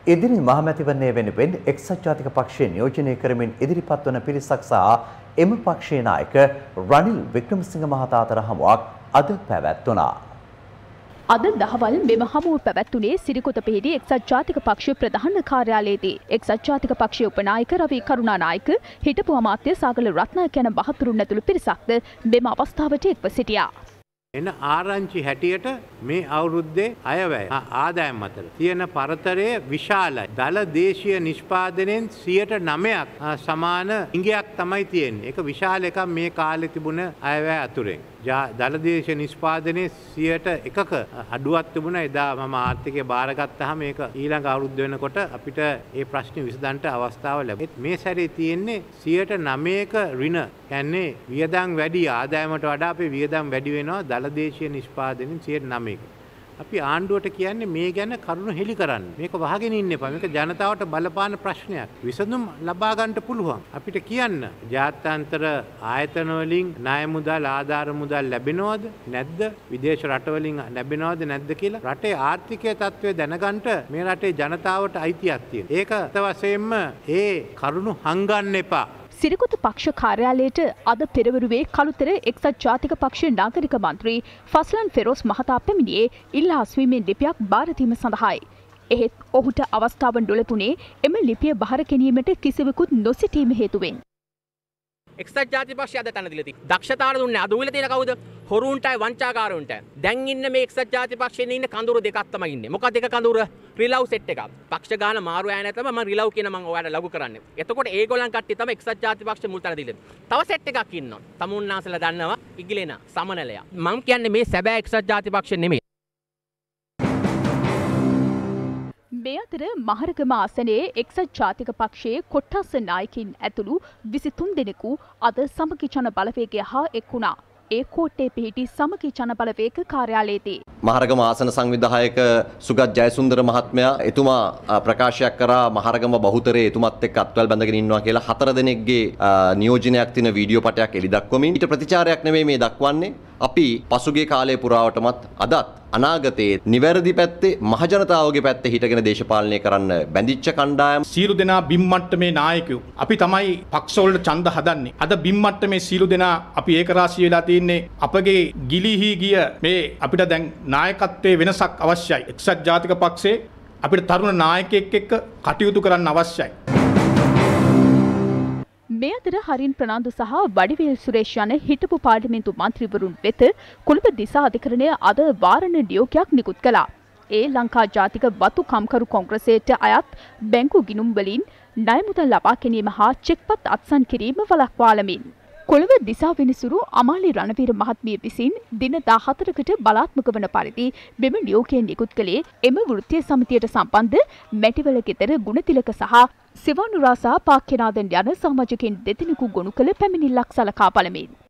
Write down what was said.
ඉදිරි මහමැතිවරණය වෙනුවෙන් එක්සත් ජාතික පක්ෂය නියෝජනය කරමින් ඉදිරිපත් වන පිරිසක් සහ එම පක්ෂයේ නායක රනිල් වික්‍රමසිංහ මහතා අතර හමුවක් අද පැවැත්වුණා. අද දහවල් මෙම හමුව පැවැත්වුණේ සිරිකොත පිහිටි එක්සත් ජාතික පක්ෂ ප්‍රධාන කාර්යාලයේදී. එක්සත් ජාතික පක්ෂයේ උපනායක රවි කරුණානායක, හිටපු අමාත්‍ය සාගල රත්නායක යන බහතුරුන් ඇතුළු පිරිසක්ද මෙම අවස්ථාවට එක්ව සිටියා. එන ආරංචි හැටියට මේ අවුරුද්දේ අයවැය ආදායම් අතර තියෙන පරතරය විශාලයි. දල දේශීය නිෂ්පාදනයෙන් 9% සමාන ඉඟයක් තමයි තියෙන්නේ. ඒක විශාල එකක් මේ කාලේ තිබුණ අයවැය අතුරෙන්. දල දේශීය නිෂ්පාදනයේ 1%ක අඩුවක් තිබුණා. එදා මම ආර්ථිකය බාරගත්තාම මේක ඊළඟ අවුරුද්ද වෙනකොට අපිට මේ ප්‍රශ්නේ විසඳන්න අවස්ථාව ලැබෙයි. මේ සැරේ තියෙන්නේ 9%ක ඍණ. කියන්නේ වියදම් වැඩි ආදායමට වඩා අපේ වියදම් වැඩි වෙනවා දලදේශීය නිෂ්පාදනයෙන් 9%ක. අපි ආණ්ඩුවට කියන්නේ මේ ගැන කරුණු හෙළි කරන්න. මේක වහගෙන ඉන්න එපා. මේක ජනතාවට බලපාන ප්‍රශ්නයක්. විසඳුම් ලබා ගන්න පුළුවන්. අපිට කියන්න ජාත්‍යන්තර ආයතන වලින් ණය මුදල් ආධාර මුදල් ලැබෙනවද නැද්ද? විදේශ රට වලින් ලැබෙනවද නැද්ද කියලා රටේ ආර්ථිකයේ තත්ත්වය දැනගන්න මේ රටේ ජනතාවට අයිතියක් තියෙනවා. ඒක අත වශයෙන්ම ඒ කරුණු හංගන්න එපා. සිරිකොත පක්ෂ කාර්යාලයට අද පෙරවරුවේ කළුතර එක්සත් ජාතික පක්ෂ නාගරික මන්ත්‍රී ෆස්ලන් ෆෙරෝස් මහතා පැමිණියේ ඉල්ලා අස්වීමේ ලිපියක් බාර දීම සඳහායි. එහෙත් ඔහුට අවස්ථාව නොලැබුණේ එම ලිපිය බාර ගැනීමට කිසිවෙකුත් නොසිටීම හේතුවෙන්. එක්සත් ජාතික පක්ෂය අද තන දිලා තියෙනවා. දක්ෂතාවට දුන්නේ අද උවිල තියෙන කවුද? හොරුන්ටයි වංචාකාරයන්ටයි. දැන් ඉන්න මේ එක්සත් ජාතික පක්ෂයේ ඉන්න කඳුරු දෙකක් තමයි ඉන්නේ. මොකක්ද එක කඳුර? රිලව් සෙට් එකක්. පක්ෂ ගාන මාරු ආය නැතම මම රිලව් කියන මම ඔයාලට ලඝු කරන්නේ. එතකොට ඒගොල්ලන් කට්ටිය තමයි එක්සත් ජාතික පක්ෂ මුල් තැන දීලා. තව සෙට් එකක් ඉන්නවා. තමුන්නාසලා දන්නවා ඉගිලෙන සමනලයා. මම කියන්නේ මේ සැබෑ එක්සත් ජාතික පක්ෂ නෙමෙයි. මේ අතර මහරගම ආසනයේ එක්සත් ජාතික පක්ෂයේ කොට්ටාස නායකින් ඇතුළු 23 දෙනෙකු අද සමගි ජන බලවේගය හා එක් වුණා. ඒ කෝට්ටේ පිහිටි සමගි ජන බලවේග කාර්යාලයේදී මහරගම ආසන සංවිධායක සුගත් ජයසුන්දර මහත්මයා එතුමා ප්‍රකාශයක් කරා මහරගම බහුතරයේ එතුමත් එක්ක අත්වැල් බැඳගෙන ඉන්නවා කියලා 4 දෙනෙක්ගේ නියෝජනයක් තියෙන වීඩියෝ පටයක් එලි දක්වමින් ඊට ප්‍රතිචාරයක් නෙමෙයි මේ දක්වන්නේ. අපි පසුගිය කාලයේ පුරාවටමත් අදත් අනාගතයේ නිවැරදි පැත්තේ මහජනතාවගේ පැත්තේ හිටගෙන දේශපාලනය කරන්න බැඳිච්ච කණ්ඩායම් සීළු දෙනා බිම් මට්ටමේ නායකයෝ අපි තමයි පක්ෂවලට ඡන්ද හදන්නේ. අද බිම් මට්ටමේ සීළු දෙනා අපි ඒකරාශී වෙලා තින්නේ අපගේ ගිලිහි ගිය මේ අපිට දැන් නායකත්වයේ වෙනසක් අවශ්‍යයි. එක්සත් ජාතික පක්ෂයේ අපිට තරුණ නායකයෙක් එක්ක කටයුතු කරන්න අවශ්‍යයි. මේ අතර හරින් ප්‍රනාන්දු සහ වඩිවේල් සුරේෂ් යන හිටපු පාර්ලිමේන්තු මන්ත්‍රීවරුන් වෙත කොළඹ දිසා අධිකරණය අද වාරණ නියෝගයක් නිකුත් කළා. ඒ ලංකා ජාතික වතු කම්කරු කොංග්‍රසයට අයත් බැංකු ගිණුම් වලින් ණය මුදල් ලබා ගැනීම හා චෙක්පත් අත්සන් කිරීම වළක්වාලමින් කොළඹ දිසා විනිසුරු අමාලි රණවීර මහත්මිය විසින් දින 14කට බලාත්මක වන පරිදි මෙම නියෝගය නිකුත් කළේ එම වෘත්තීය සමිතියට සම්බන්ධ මැටිවල ගෙදර ගුණතිලක සහ සිවානුරාසා පාක්‍යනාදන් යන සමාජිකයින් දෙදෙනෙකු ගොනු කළ පැමිණිල්ලක් සලකා බලමින්